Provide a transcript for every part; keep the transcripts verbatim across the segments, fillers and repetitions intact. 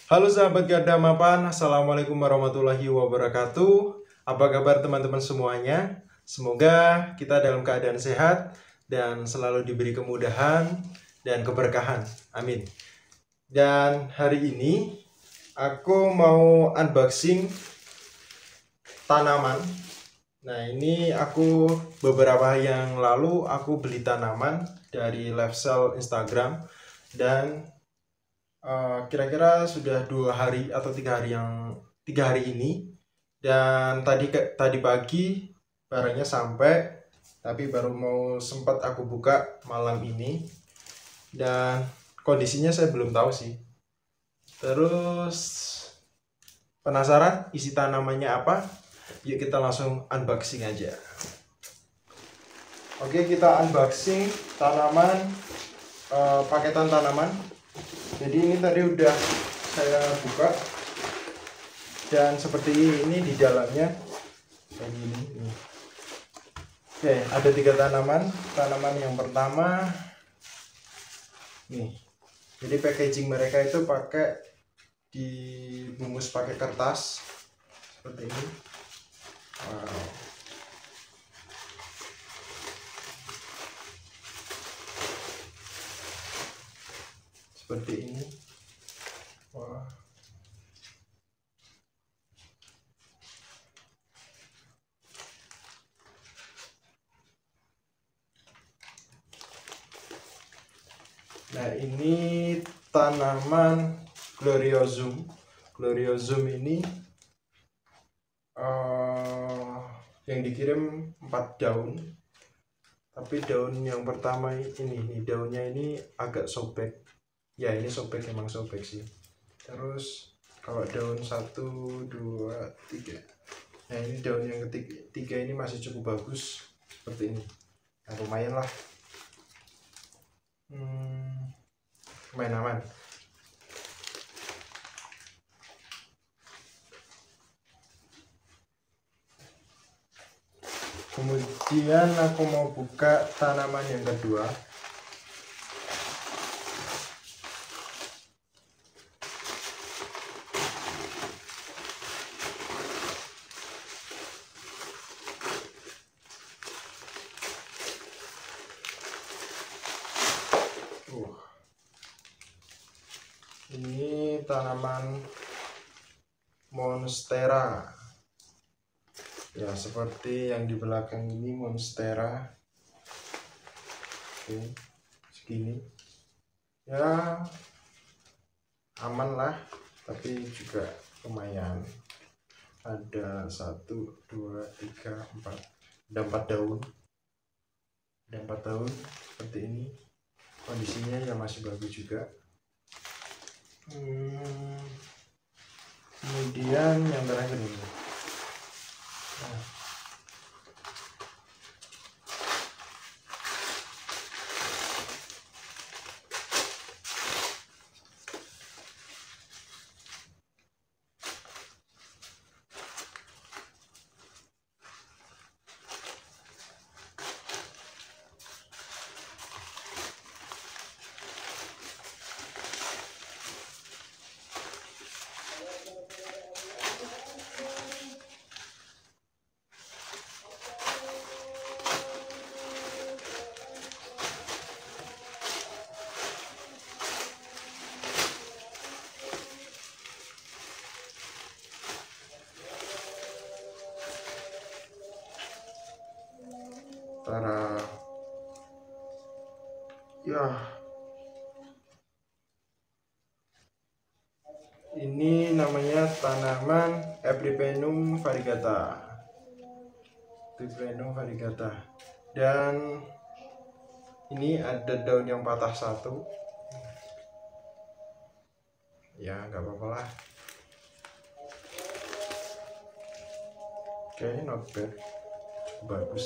Halo sahabat Garda Mapan, Assalamualaikum warahmatullahi wabarakatuh. Apa kabar teman-teman semuanya? Semoga kita dalam keadaan sehat dan selalu diberi kemudahan dan keberkahan. Amin. Dan hari ini aku mau unboxing tanaman. Nah, ini aku beberapa hari yang lalu aku beli tanaman dari live sale Instagram dan Uh, kira-kira sudah dua hari atau tiga hari yang tiga hari ini, dan tadi ke, tadi pagi barangnya sampai, tapi baru mau sempat aku buka malam ini dan kondisinya saya belum tahu sih. Terus penasaran isi tanamannya apa? Yuk kita langsung unboxing aja. Oke, kita unboxing tanaman, uh, paketan tanaman. Jadi ini tadi udah saya buka dan seperti ini di dalamnya kayak gini. Oke, ada tiga tanaman. Tanaman yang pertama nih. Jadi packaging mereka itu pakai dibungkus pakai kertas seperti ini. Wow. Seperti ini. Wah. Nah, ini tanaman Gloriosum. Gloriosum ini uh, yang dikirim empat daun. Tapi daun yang pertama ini, ini daunnya ini agak sobek. Ya, ini sobek, emang sobek sih. Terus kalau daun satu, dua, tiga. Nah, ini daun yang ketiga tiga ini masih cukup bagus seperti ini. Nah, lumayan lah. Hmm, lumayan aman. Kemudian aku mau buka tanaman yang kedua. Uh. Ini tanaman Monstera. Ya, seperti yang di belakang ini Monstera. Oke, segini. Ya, aman lah, tapi juga lumayan. Ada satu, dua, tiga, empat. Ada empat daun. Ada empat daun seperti ini. Kondisinya ya masih bagus juga. Hmm. Kemudian yang terakhir ini. Nah. Tara. Ya. Ini namanya tanaman Epipremnum variegata. Epipremnum variegata. Dan ini ada daun yang patah satu. Ya, nggak apa-apa lah. Kayaknya not bad. Bagus.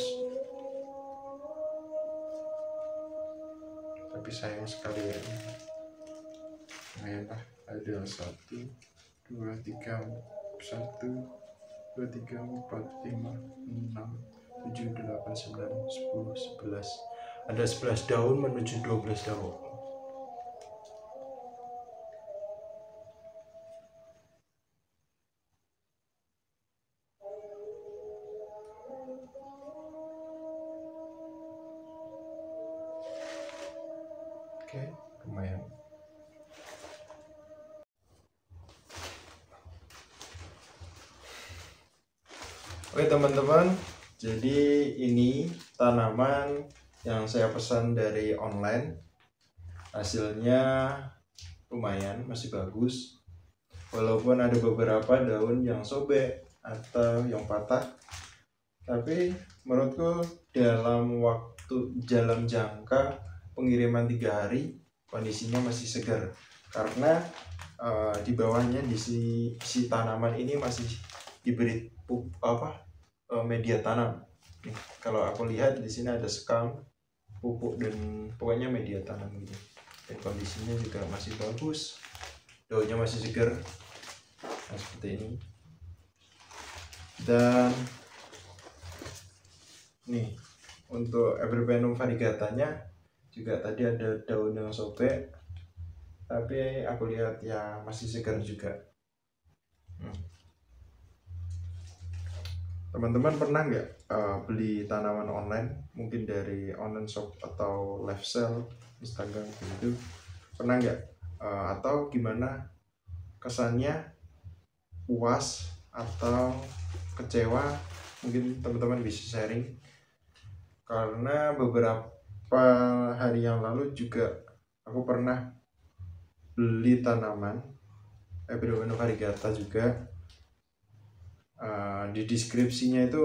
Tapi sayang sekali ya. Lumayan lah. Ada satu, dua, tiga, satu, dua, tiga, empat, lima, enam, tujuh, delapan, sembilan, sepuluh, sebelas. Ada sebelas daun menuju dua belas daun. Oke teman-teman, jadi ini tanaman yang saya pesan dari online. Hasilnya lumayan, masih bagus. Walaupun ada beberapa daun yang sobek atau yang patah, tapi menurutku dalam waktu dalam jangka pengiriman tiga hari kondisinya masih segar, karena uh, di bawahnya di si, si tanaman ini masih diberi pup, apa uh, media tanam. Nih, kalau aku lihat di sini ada sekam, pupuk, dan pokoknya media tanam gitu. Dan kondisinya juga masih bagus, daunnya masih segar, nah, seperti ini. Dan nih untuk Everpenum variegatanya juga tadi ada daun yang sobek, tapi aku lihat ya masih segar juga. hmm. Teman-teman pernah nggak uh, beli tanaman online, mungkin dari online shop atau live sale Instagram gitu, pernah nggak? Uh, atau gimana kesannya, puas atau kecewa? Mungkin teman-teman bisa sharing, karena beberapa hari yang lalu juga aku pernah beli tanaman Everpenum variegata juga. Uh, di deskripsinya itu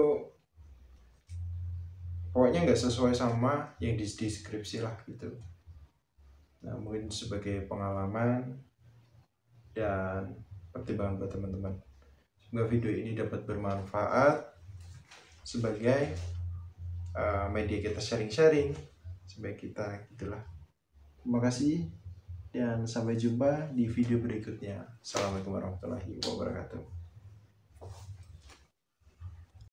pokoknya nggak sesuai sama yang di deskripsi lah gitu. Nah, mungkin sebagai pengalaman dan pertimbangan buat teman-teman. Semoga video ini dapat bermanfaat sebagai uh, media kita sharing-sharing, sebagai kita gitulah. Terima kasih dan sampai jumpa di video berikutnya. Assalamualaikum warahmatullahi wabarakatuh.